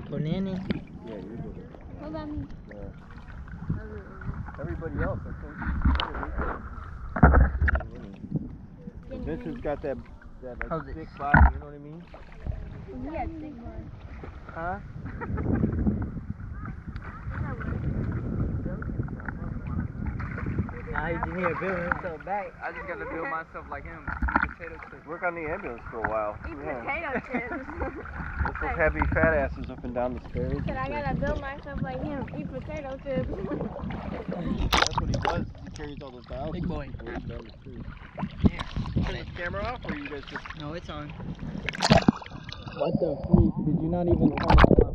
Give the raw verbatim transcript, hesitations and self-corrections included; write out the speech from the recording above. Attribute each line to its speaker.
Speaker 1: For Nanny.
Speaker 2: Yeah, you're bigger.
Speaker 3: What about me?
Speaker 2: Yeah. Everybody else, I think. And Vincent's got that that like
Speaker 1: How's it?
Speaker 2: thick body, you know what I mean?
Speaker 3: He has thick body.
Speaker 2: Huh?
Speaker 1: Now he's in here building himself back.
Speaker 4: I just gotta build myself like him. Potato chips.
Speaker 2: Work on the ambulance for a while.
Speaker 3: Eat
Speaker 2: Yeah.
Speaker 3: potato chips.
Speaker 2: Lift those heavy fat asses up and down the stairs.
Speaker 3: Said I gotta build myself like him. Eat potato chips.
Speaker 2: That's what he does. He carries all those dialysis
Speaker 1: Big boy.
Speaker 2: people up and down the stairs.
Speaker 1: Yeah.
Speaker 2: Turn the camera off, or you guys just?
Speaker 1: No, it's on.
Speaker 2: What the freak? Did you not even turn it on?